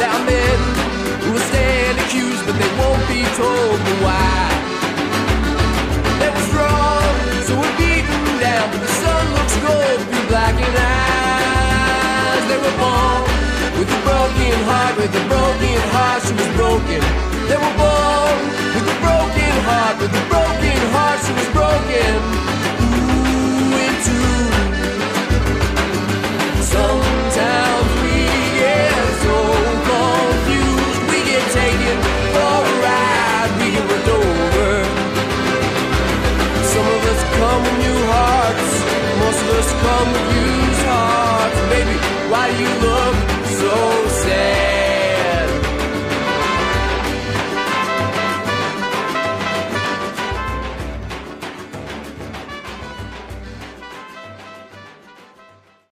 There are men who will stand accused, but they won't be told the why. They were strong, so we're beaten down, but the sun looks gold through blackened eyes. They were born with a broken heart, with a broken heart, she was broken. They were born with a broken heart, with a broken